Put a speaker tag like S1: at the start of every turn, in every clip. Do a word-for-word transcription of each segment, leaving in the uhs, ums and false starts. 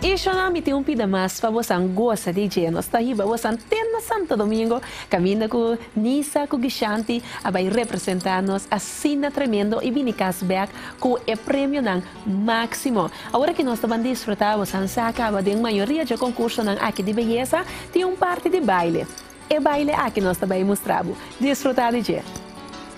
S1: Isso não me tem um pida mais para você gosta de gente. Nós está riba você tem na Santo Domingo, caminha com Nisa, com Gishanti, a vai representar-nos assim tremendo e vini cashback com o prêmio não máximo. Agora que nós estamos desfrutando, você saca de maioria de concurso não aqui de beleza, tem um parte de baile. E baile aqui nós também mostramos. Desfrutar de gente.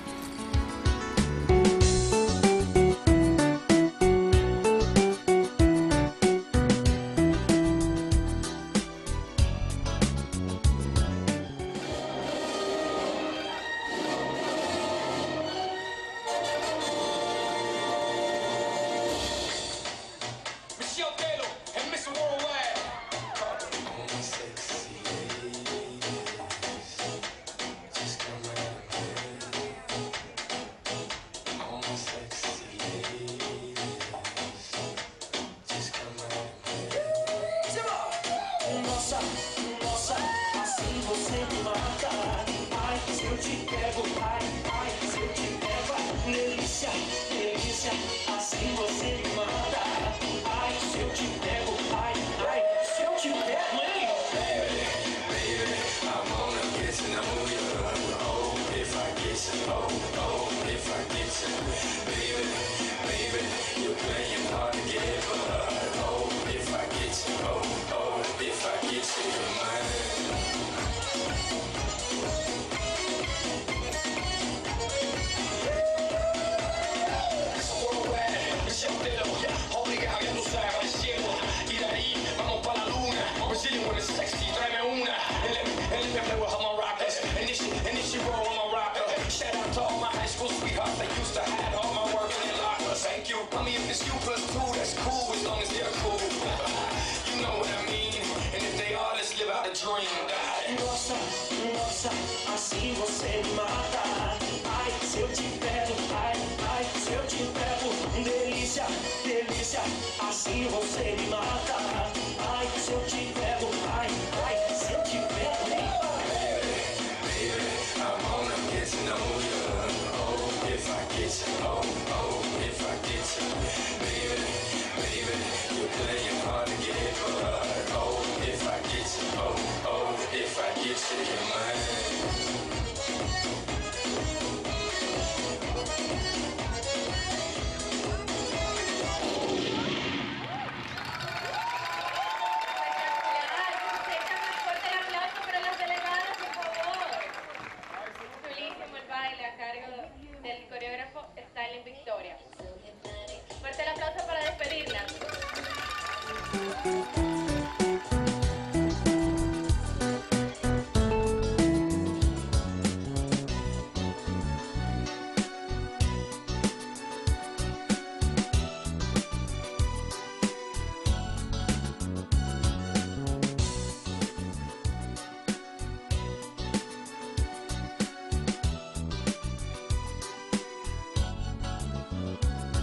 S2: Nossa, nossa, assim você me mata. Ai, se eu te pego, ai, ai, se eu te pego, ai, delícia, delícia, assim você me mata. Ai, se eu te pego, ai, ai, se eu te pego, hein? Baby, baby, I wanna get to know you. Oh, if I get you, oh, oh, if I get you. Baby, baby, you're playing hard to get, but oh, if I get you, oh, oh, if I get you, you're mine. Nossa, nossa, assim você me mata. Ai, se eu te pego, ai, ai, se eu te pego, delícia, delícia, assim você me mata. Ai, se eu te pego, ai, ai, se eu te pego, hein? Baby, baby, I wanna get to know you. Oh, if I get you, oh, oh, if I get you. Baby, baby, you're playing hard to get, but oh, if I get you, oh, oh, if I get you, you're mine.
S3: Del coreógrafo Styling Victoria. Fuerte el aplauso para despedirla.